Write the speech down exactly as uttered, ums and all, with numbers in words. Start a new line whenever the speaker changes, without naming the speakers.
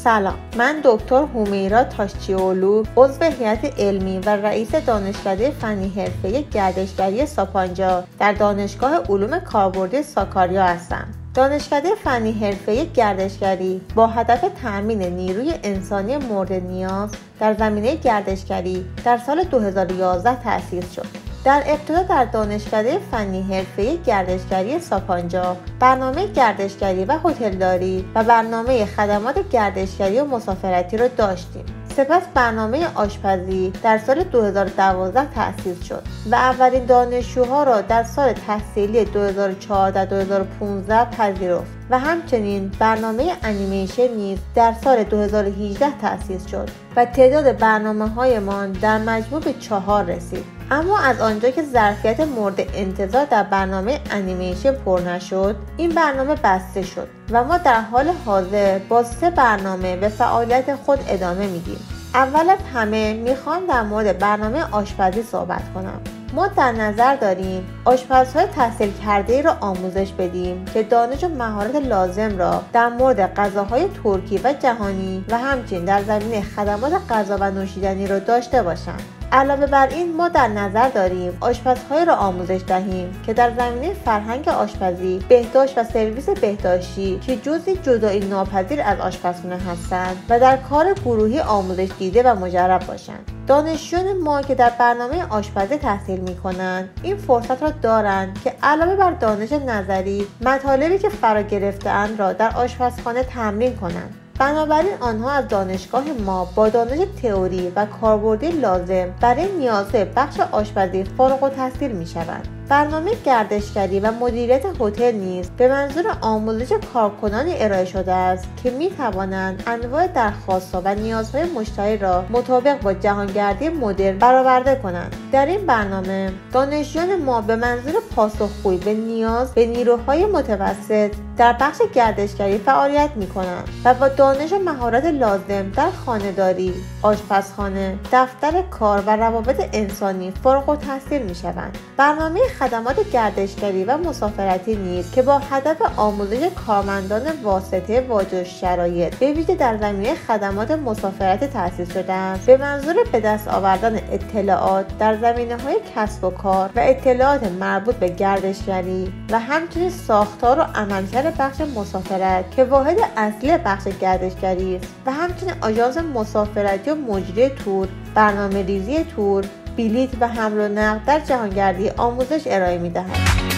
سلام، من دکتر همیرا تاشچی‌اولو، عضو هیئت علمی و رئیس دانشکده فنی حرفه‌ای گردشگری ساپانجا در دانشگاه علوم کاربردی ساکاریا هستم. دانشکده فنی حرفه‌ای گردشگری با هدف تأمین نیروی انسانی مورد نیاز در زمینه گردشگری در سال دو هزار و یازده تأسیس شد. در ابتدا در دانشکده فنی حرفه‌ای گردشگری ساپانجا برنامه گردشگری و هتلداری و برنامه خدمات گردشگری و مسافرتی را داشتیم. سپس برنامه آشپزی در سال دو هزار و دوازده تأسیس شد و اولین دانشجوها را در سال تحصیلی دو هزار و چهارده دو هزار و پانزده پذیرفت و همچنین برنامه انیمیشن نیز در سال دو هزار و هجده تأسیس شد و تعداد برنامه‌هایمان در مجموع به چهار رسید. اما از آنجا که ظرفیت مورد انتظار در برنامه انیمیشن پر نشد، این برنامه بسته شد و ما در حال حاضر با سه برنامه به فعالیت خود ادامه میدیم. اول از همه میخوام در مورد برنامه آشپزی صحبت کنم. ما در نظر داریم آشپزهای تحصیل کرده‌ای را آموزش بدیم که دانش و مهارت لازم را در مورد غذاهای ترکی و جهانی و همچنین در زمینه خدمات غذا و نوشیدنی را داشته باشند. علاوه بر این ما در نظر داریم آشپزهایی را آموزش دهیم که در زمینه فرهنگ آشپزی، بهداشت و سرویس بهداشتی که جزئی جدایی ناپذیر از آشپزخانه هستند و در کار گروهی آموزش دیده و مجرب باشند. دانشجویان ما که در برنامه آشپزی تحصیل می‌کنند این فرصت را دارند که علاوه بر دانش نظری، مطالبی که فرا گرفته‌اند را در آشپزخانه تمرین کنند. بنابراین آنها از دانشگاه ما با دانش تئوری و کاربردی لازم برای نیازهای بخش آشپزی فارغ التحصیل می‌شوند. برنامه گردشگری و مدیریت هتل نیز به منظور آموزش کارکنانی ارائه شده است که می توانند انواع درخواست‌ها و نیازهای مشتری را مطابق با جهانگردی مدرن برآورده کنند. در این برنامه دانشجویان ما به منظور پاسخگویی به نیاز به نیروهای متوسط در بخش گردشگری فعالیت می کنند و با دانش و مهارت لازم در خانه‌داری، آشپزخانه، دفتر کار و روابط انسانی فارغ التحصیل می شوند. برنامه خدمات گردشگری و مسافرتی نیز که با هدف آموزش کارمندان واسطه واجد شرایط به ویژه در زمینه خدمات مسافرتی تأسیس شده است به منظور به دست آوردن اطلاعات در زمینه‌های کسب و کار و اطلاعات مربوط به گردشگری و همچنین ساختار و عملکرد بخش مسافرت که واحد اصلی بخش گردشگری است و همچنین آژانس مسافرتی و مجری تور، برنامه‌ریزی تور، بلیط و حمل و نقل در جهانگردی آموزش ارائه می‌دهد.